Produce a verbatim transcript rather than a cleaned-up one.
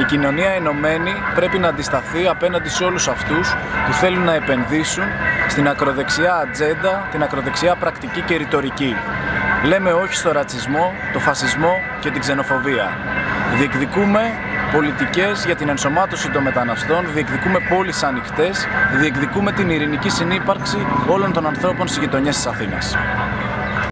Η κοινωνία ενωμένη πρέπει να αντισταθεί απέναντι σε όλους αυτούς που θέλουν να επενδύσουν στην ακροδεξιά ατζέντα, την ακροδεξιά πρακτική και ρητορική. Λέμε όχι στο ρατσισμό, το φασισμό και την ξενοφοβία. Διεκδικούμε πολιτικές για την ενσωμάτωση των μεταναστών, διεκδικούμε πόλεις ανοιχτές, διεκδικούμε την ειρηνική συνύπαρξη όλων των ανθρώπων στις γειτονιές της Αθήνας.